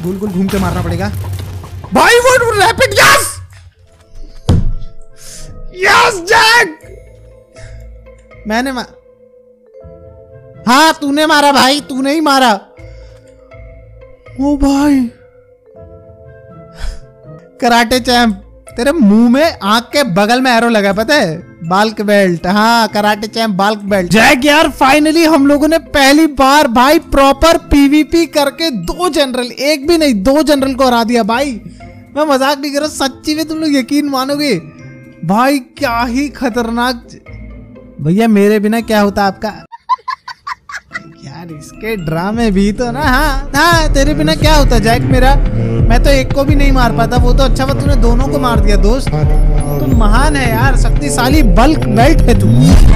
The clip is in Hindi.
गोल गोल घूम के मारना पड़ेगा भाई। वो रैपिड, यस यस जैक, मैंने हाँ तूने मारा भाई, तूने ही मारा। ओ भाई कराटे चैंप, तेरे मुंह में आंख के बगल में एरो लगा, पता है? बाल्क बेल्ट, हाँ karate champ black belt. Jack यार फाइनली हम लोगों ने पहली बार भाई प्रॉपर पीवीपी करके 2 जनरल, एक भी नहीं 2 जनरल को हरा दिया भाई। मैं मजाक नहीं कर रहा, सच्ची में तुम लोग यकीन मानोगे भाई, क्या ही खतरनाक। भैया मेरे बिना क्या होता आपका यार, इसके ड्रामे भी तो ना। हाँ तेरे बिना क्या होता जैक मेरा, मैं तो एक को भी नहीं मार पाता। वो तो अच्छा, तूने दोनों को मार दिया दोस्त, तुम महान है यार, शक्तिशाली बल्क बेल्ट है तू।